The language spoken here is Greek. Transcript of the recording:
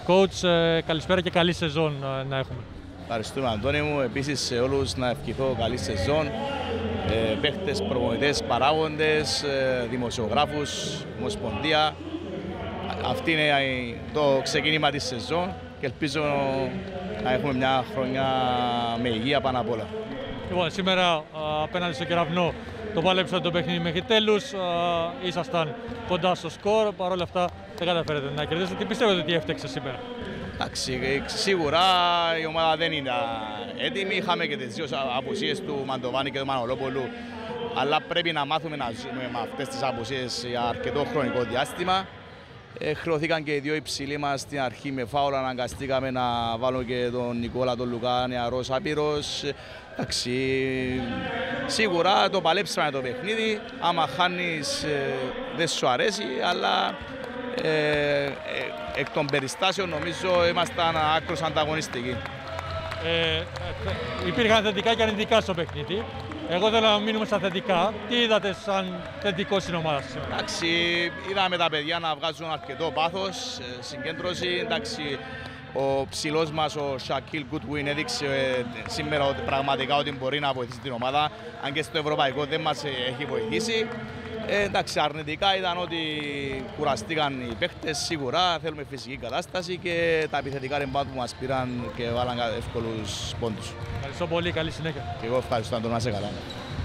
Coach, καλησπέρα και καλή σεζόν να έχουμε. Ευχαριστούμε, Αντώνη μου. Επίσης σε όλους να ευχηθώ καλή σεζόν. Παίχτες, προπονητές, παράγοντες, δημοσιογράφους, ομοσπονδία. Αυτή είναι το ξεκίνημα της σεζόν και ελπίζω να έχουμε μια χρονιά με υγεία πάνω απ' όλα. Λοιπόν, σήμερα απέναντι στο Κεραυνό το παλέψατε το παιχνίδι μέχρι τέλους. Ήσασταν κοντά στο σκορ, παρόλα αυτά δεν καταφέρετε να κερδίσετε. Τι πιστεύετε ότι έφταξε σήμερα? Εντάξει, σίγουρα η ομάδα δεν είναι έτοιμη. Είχαμε και τις δύο απουσίες του Μαντοβάνη και του Μανολόπουλου. Αλλά πρέπει να μάθουμε να ζούμε με αυτές τις απουσίες για αρκετό χρονικό διάστημα. Χρεωθήκαν και οι δύο υψηλοί μας στην αρχή με φάουλα. Αναγκαστήκαμε να βάλω και τον Νικόλα τον Λουκά, νεαρός άπειρος. Εντάξει, σίγουρα το παλέψαμε το παιχνίδι. Άμα χάνεις δεν σου αρέσει, αλλά εκ των περιστάσεων νομίζω ήμασταν άκρως ανταγωνιστικοί. Υπήρχαν θετικά και αρνητικά στο παιχνίδι. Εγώ θέλω να μείνουμε στα θετικά. Τι είδατε σαν θετικό στην ομάδα σας? Εντάξει, είδαμε τα παιδιά να βγάζουν αρκετό πάθος, συγκέντρωση. Εντάξει, ο ψηλός μας, ο Shaquille Goodwin, έδειξε σήμερα πραγματικά ότι μπορεί να βοηθήσει την ομάδα. Αν και στο ευρωπαϊκό δεν μας έχει βοηθήσει. Εντάξει, αρνητικά ήταν ότι κουραστήκαν οι παίχτες, σίγουρα θέλουμε φυσική κατάσταση και τα επιθετικά ρεμπάτ που μας πήραν και βάλαν εύκολους πόντους. Ευχαριστώ πολύ, καλή συνέχεια. Και εγώ ευχαριστώ, Αντώνη, να είσαι καλά.